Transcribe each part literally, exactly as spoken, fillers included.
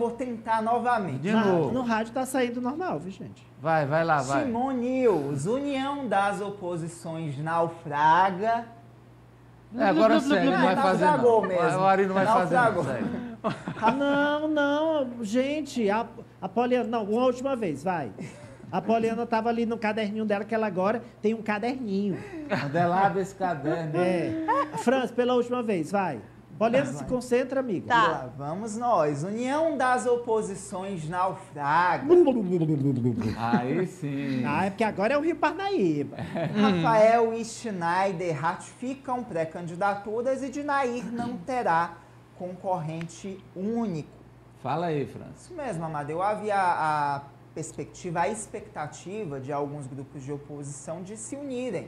vou tentar novamente. De Na, novo. no rádio tá saindo normal, viu, gente? Vai, vai lá, vai. Timon News, União das Oposições naufraga. É, agora sério, não vai fazer naufragou não. mesmo. O Ari não vai fazer não, Naufragou. sério. Ah, não, não, gente, a, a Poliana, não, uma última vez, vai. A Poliana tava ali no caderninho dela, que ela agora tem um caderninho. Onde é lá desse caderno? É. Franz, pela última vez, vai. Poliana, se concentra, amiga. Tá. Lá, vamos nós. União das Oposições naufraga. Aí sim. Ah, é porque agora é o Rio Parnaíba. Rafael e Schneider ratificam pré-candidaturas e Dinair não terá concorrente único. Fala aí, França. Isso mesmo, Amadeu. Havia a perspectiva, a expectativa de alguns grupos de oposição de se unirem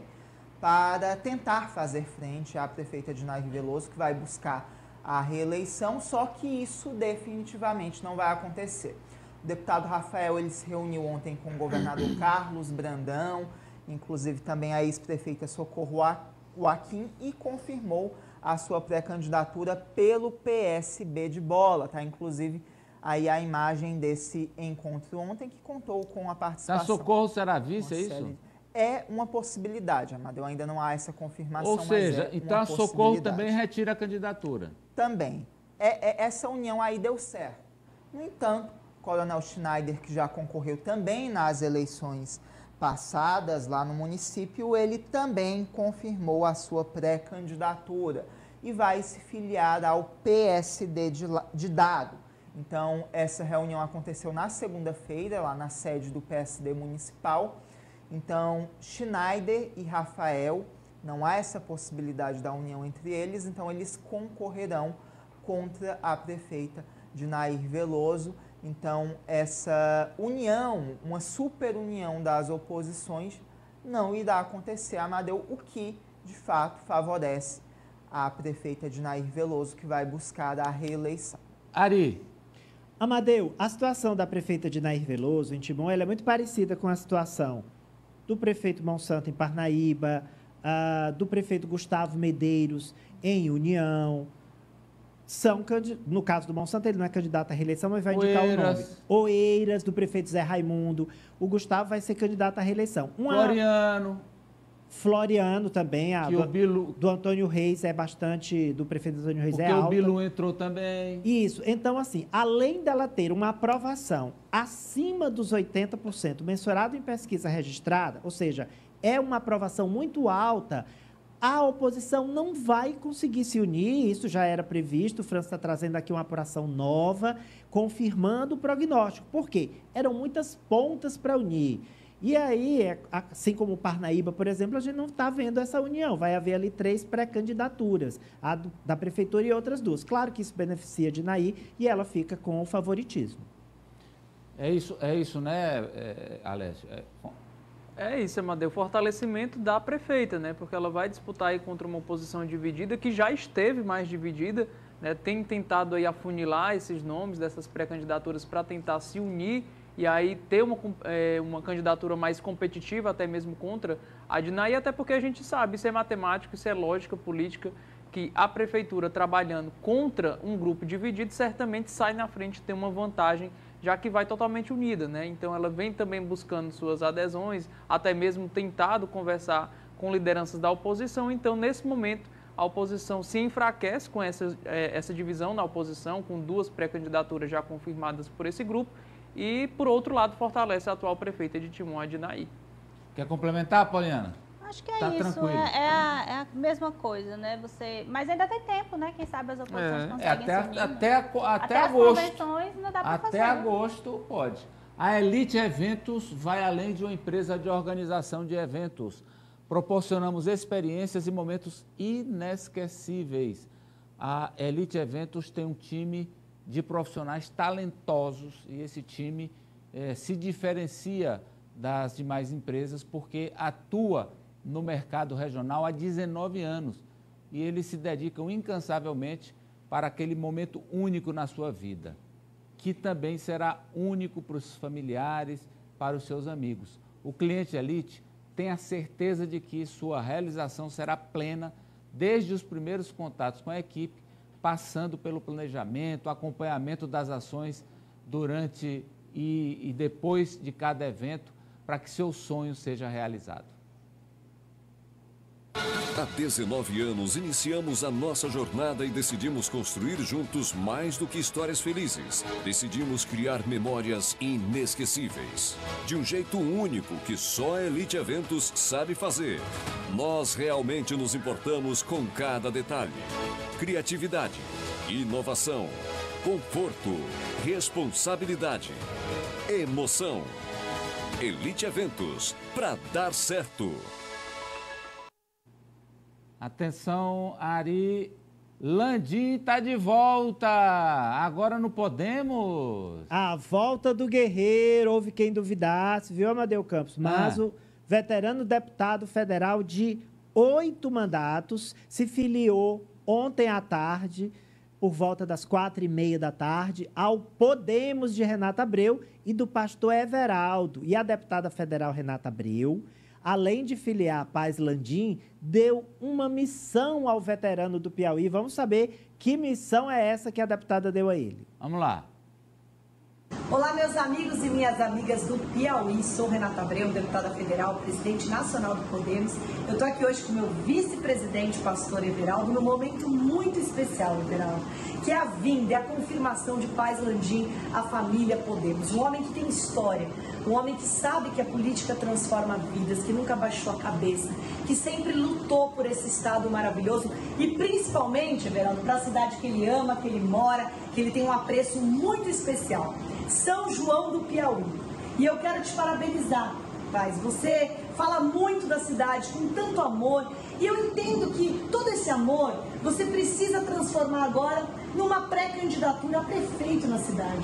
para tentar fazer frente à prefeita Dinair Veloso, que vai buscar a reeleição, só que isso definitivamente não vai acontecer. O deputado Rafael ele se reuniu ontem com o governador Carlos Brandão, inclusive também a ex-prefeita Socorro Joaquim, e confirmou a sua pré-candidatura pelo P S B de Bola, tá? Inclusive aí a imagem desse encontro ontem, que contou com a participação... Tá, Socorro será vice, é isso? É uma possibilidade, Amadeu. Ainda não há essa confirmação, Ou seja, mas é então uma a Socorro possibilidade. também retira a candidatura. Também. É, é, essa união aí deu certo. No entanto, Coronel Schneider, que já concorreu também nas eleições passadas lá no município, ele também confirmou a sua pré-candidatura e vai se filiar ao P S D de, de Dado. Então, essa reunião aconteceu na segunda-feira, lá na sede do P S D municipal. Então, Schneider e Rafael, não há essa possibilidade da união entre eles, então eles concorrerão contra a prefeita Dinair Veloso. Então, essa união, uma super união das oposições, não irá acontecer, Amadeu, o que, de fato, favorece a prefeita Dinair Veloso, que vai buscar a reeleição. Ari. Amadeu, a situação da prefeita Dinair Veloso, em Timon, ela é muito parecida com a situação do prefeito Monsanto em Parnaíba, uh, do prefeito Gustavo Medeiros em União. São, no caso do Monsanto, ele não é candidato à reeleição, mas vai indicar Oeiras. o nome. Oeiras, do prefeito Zé Raimundo. O Gustavo vai ser candidato à reeleição. Uma... Floriano. Floriano também, a Que do, o Bilu... do Antônio Reis é bastante, do prefeito Antônio Reis Porque é alta. o Bilu entrou também. Isso, então assim, além dela ter uma aprovação acima dos oitenta por cento, mensurado em pesquisa registrada, ou seja, é uma aprovação muito alta, a oposição não vai conseguir se unir, isso já era previsto, o França está trazendo aqui uma apuração nova, confirmando o prognóstico. Por quê? Eram muitas pontas para unir. E aí, assim como o Parnaíba, por exemplo, a gente não está vendo essa união. Vai haver ali três pré-candidaturas, a do, da prefeitura e outras duas. Claro que isso beneficia a Dinair e ela fica com o favoritismo. É isso, é isso, né, é, Alessio? É, é isso, Amadeu. Fortalecimento da prefeita, né? Porque ela vai disputar aí contra uma oposição dividida, que já esteve mais dividida, né? Tem tentado aí afunilar esses nomes dessas pré-candidaturas para tentar se unir e aí ter uma, é, uma candidatura mais competitiva, até mesmo contra a Dinair, até porque a gente sabe, isso é matemático, isso é lógica política, que a prefeitura trabalhando contra um grupo dividido certamente sai na frente, tem uma vantagem, já que vai totalmente unida, né? Então ela vem também buscando suas adesões, até mesmo tentado conversar com lideranças da oposição. Então, nesse momento, a oposição se enfraquece com essa, é, essa divisão na oposição, com duas pré-candidaturas já confirmadas por esse grupo, e, por outro lado, fortalece a atual prefeita de Timon, a Dinair. Quer complementar, Poliana? Acho que é Tá isso, tranquilo. é, é, a, é a mesma coisa, né? Você, mas ainda tem tempo, né? Quem sabe as oposições É. conseguem É, até, se unir, até, né? até, Até as agosto. convenções não dá para fazer. Até agosto pode. A Elite Eventos vai além de uma empresa de organização de eventos. Proporcionamos experiências e momentos inesquecíveis. A Elite Eventos tem um time de profissionais talentosos e esse time eh, se diferencia das demais empresas porque atua no mercado regional há dezenove anos e eles se dedicam incansavelmente para aquele momento único na sua vida, que também será único para os familiares, para os seus amigos. O cliente Elite tem a certeza de que sua realização será plena desde os primeiros contatos com a equipe, passando pelo planejamento, acompanhamento das ações durante e, e depois de cada evento para que seu sonho seja realizado. Há dezenove anos iniciamos a nossa jornada e decidimos construir juntos mais do que histórias felizes. Decidimos criar memórias inesquecíveis. De um jeito único que só a Elite Eventos sabe fazer. Nós realmente nos importamos com cada detalhe. Criatividade, inovação, conforto, responsabilidade, emoção. Elite Eventos, para dar certo. Atenção, Ari, Landim está de volta, agora no Podemos. A volta do guerreiro, houve quem duvidasse, viu, Amadeu Campos? Mas ah. o veterano deputado federal de oito mandatos se filiou ontem à tarde, por volta das quatro e meia da tarde, ao Podemos de Renata Abreu e do pastor Everaldo. E a deputada federal Renata Abreu, além de filiar a Paz Landim, deu uma missão ao veterano do Piauí. Vamos saber que missão é essa que a deputada deu a ele. Vamos lá. Olá, meus amigos e minhas amigas do Piauí. Sou Renata Abreu, deputada federal, presidente nacional do Podemos. Eu estou aqui hoje com o meu vice-presidente, pastor Everaldo, num momento muito especial, Everaldo, que é a vinda e a confirmação de Paz Landim à família Podemos. Um homem que tem história, um homem que sabe que a política transforma vidas, que nunca baixou a cabeça, que sempre lutou por esse estado maravilhoso e principalmente, Everaldo, para a cidade que ele ama, que ele mora, que ele tem um apreço muito especial. São João do Piauí. E eu quero te parabenizar, Paz. Você fala muito da cidade com tanto amor e eu entendo que todo esse amor você precisa transformar agora numa pré-candidatura a prefeito na cidade.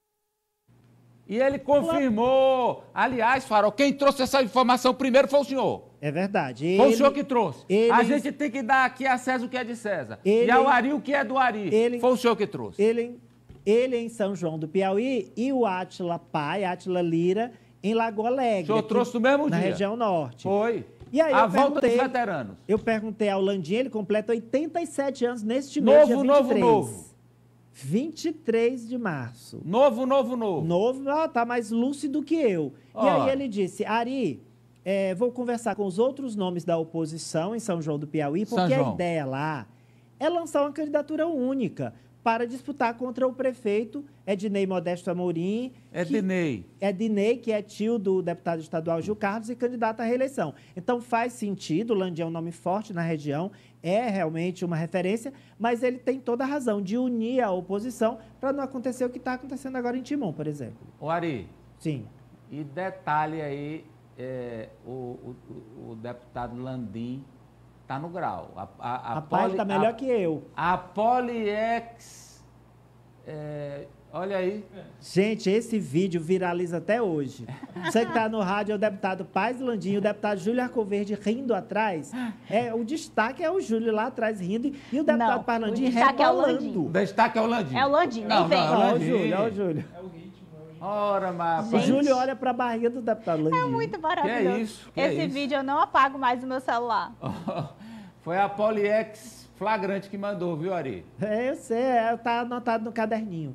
E ele confirmou. Aliás, Farol, quem trouxe essa informação primeiro foi o senhor. É verdade. Ele, foi o senhor que trouxe. Ele, a gente tem que dar aqui a César o que é de César. Ele, e ao Ari o que é do Ari. Ele, foi o senhor que trouxe. Ele, ele em São João do Piauí e o Átila Pai, Átila Lira, em Lagoa Alegre. O senhor trouxe no mesmo na dia? Na região norte. Foi. E aí a eu volta dos perguntei, veteranos. Eu perguntei ao Landim, ele completa oitenta e sete anos neste mês, dia novo, vinte e três. Novo, novo. vinte e três de março. Novo, novo, novo. Novo, ó, tá mais lúcido que eu. Oh. E aí ele disse, Ari, é, vou conversar com os outros nomes da oposição em São João do Piauí, porque a ideia lá é lançar uma candidatura única para disputar contra o prefeito Ednei Modesto Amorim. Ednei. Ednei, que é tio do deputado estadual Gil Carlos e candidato à reeleição. Então faz sentido, o Landim é um nome forte na região, é realmente uma referência, mas ele tem toda a razão de unir a oposição para não acontecer o que está acontecendo agora em Timon, por exemplo. O Ari. Sim. E detalhe aí, é, o, o, o deputado Landim está no grau. A, a, a Rapaz, poli, está melhor a, que eu. A Poliex, é, olha aí. Gente, esse vídeo viraliza até hoje. Você que está no rádio é o deputado Paz Landim, o deputado Júlio Arcoverde rindo atrás. É, o destaque é o Júlio lá atrás rindo e o deputado não, Paz Landim rebolando. O destaque é o Landim. É o Landim, nem vem. Não, é o Júlio, é o Júlio. É o ritmo. Ora, mas... O Júlio olha para a barriga do deputado Landim. É muito maravilhoso. Que é isso? Que Esse é isso? vídeo eu não apago mais do meu celular. Foi a Poliex flagrante que mandou, viu, Ari? É, eu sei, é, tá anotado no caderninho.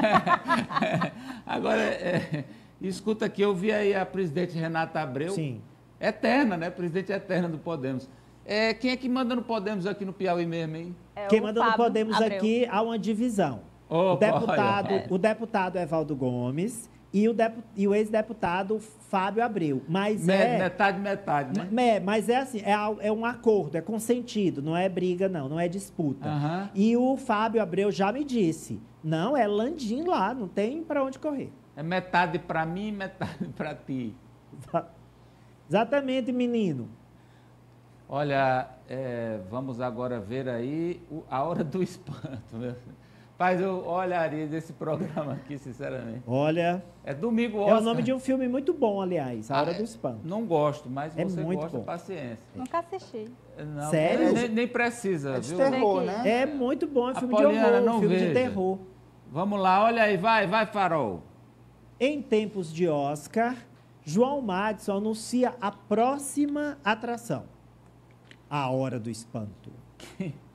Agora, é, escuta aqui, eu vi aí a presidente Renata Abreu. Sim. Eterna, né? Presidente eterna do Podemos. É, quem é que manda no Podemos aqui no Piauí mesmo, hein? É Quem o manda no Fábio Podemos Abreu. aqui há uma divisão. Oh, o, deputado, olha. o deputado Evaldo Gomes e o, depu, e o ex-deputado Fábio Abreu. Mas Me, é... Metade, metade, né? É, mas é assim, é, é um acordo, é consentido, não é briga não, não é disputa. Uhum. E o Fábio Abreu já me disse, não, é Landim lá, não tem para onde correr. É metade para mim e metade para ti. Exatamente, menino. Olha, é, vamos agora ver aí o, a hora do espanto, meu. Mas eu olharia desse programa aqui, sinceramente. Olha... É Domingo É Oscar. o nome de um filme muito bom, aliás, A Hora ah, do Espanto. Não gosto, mas é você muito gosta, bom. paciência. Nunca assisti. Não, Sério? Nem, nem precisa, É de viu? terror, né? É muito bom, é um filme Poliana, de horror, não um filme veja. de terror. Vamos lá, olha aí, vai, vai, Farol. Em tempos de Oscar, João Madison anuncia a próxima atração. A Hora do Espanto.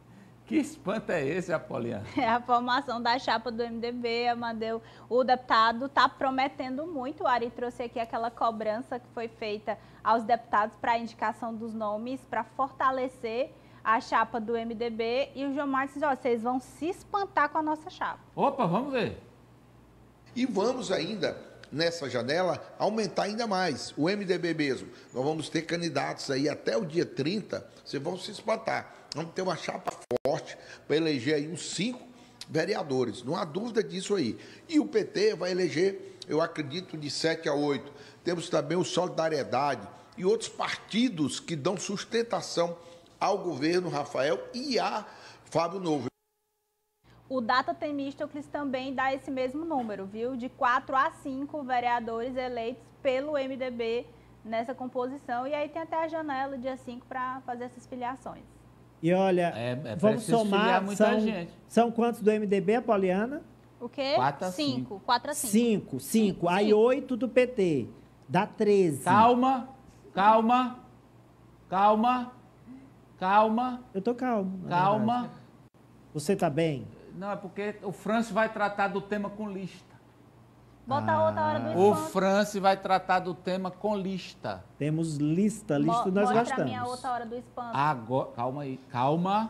Que espanto é esse, Apoliana? É a formação da chapa do M D B, Amadeu. O deputado está prometendo muito. O Ari trouxe aqui aquela cobrança que foi feita aos deputados para a indicação dos nomes, para fortalecer a chapa do M D B. E o João Marcos disse, ó, vocês vão se espantar com a nossa chapa. Opa, vamos ver. E vamos ainda, nessa janela, aumentar ainda mais. O M D B mesmo. Nós vamos ter candidatos aí até o dia trinta, vocês vão se espantar. Vamos ter uma chapa forte para eleger aí uns cinco vereadores. Não há dúvida disso aí. E o P T vai eleger, eu acredito, de sete a oito. Temos também o Solidariedade e outros partidos que dão sustentação ao governo Rafael e a Fábio Novo. O Data Temístocles também dá esse mesmo número, viu? De quatro a cinco vereadores eleitos pelo M D B nessa composição. E aí tem até a janela, dia cinco, para fazer essas filiações. E olha, É, é vamos preciso filiar somar, muita são, gente. são quantos do M D B, Apoliana? O quê? quatro a cinco. quatro a cinco. Cinco, cinco. Aí Cinco. oito do P T. Dá treze. Calma, calma, calma, calma, Eu tô calmo. na calma. verdade. Você tá bem? Não, é porque o Francis vai tratar do tema com lista. Bota a outra hora do O espanto. Francis vai tratar do tema com lista. Temos lista, lista Mo- nós Mostra gostamos. a minha outra hora do espanto. Agora, calma aí, calma,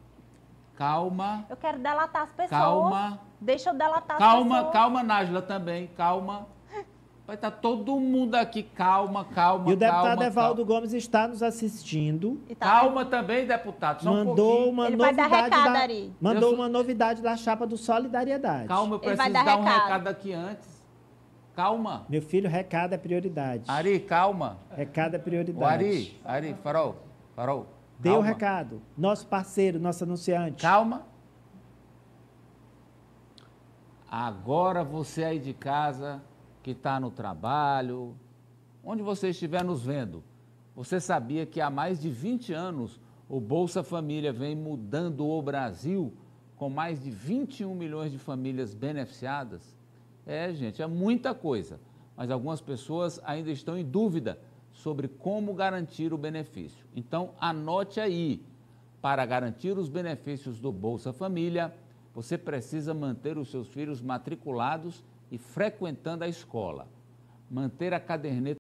calma, Eu quero delatar as pessoas. calma, Deixa eu delatar as calma, pessoas. calma, Nájila também, calma. Vai estar todo mundo aqui, calma, calma, E o deputado calma, Evaldo calma. Gomes está nos assistindo. E tá Calma também, deputado, só um Mandou pouquinho. uma Ele vai dar novidade recado, da, Ari. mandou Eu- uma novidade da chapa do Solidariedade. Calma, eu Ele vai preciso dar dar um recado. recado aqui antes. Calma. Meu filho, recado é prioridade. Ari, calma. Recado é O prioridade. Ari, Ari, farol, farol. Dê o calma. recado. Nosso parceiro, nosso anunciante. Calma. Agora você aí de casa, que está no trabalho, onde você estiver nos vendo, você sabia que há mais de vinte anos o Bolsa Família vem mudando o Brasil com mais de vinte e um milhões de famílias beneficiadas? É, gente, é muita coisa, mas algumas pessoas ainda estão em dúvida sobre como garantir o benefício. Então, anote aí, para garantir os benefícios do Bolsa Família, você precisa manter os seus filhos matriculados e frequentando a escola, manter a caderneta